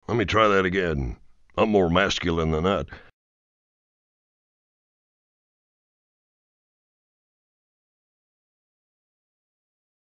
Let me try that again. I'm more masculine than that.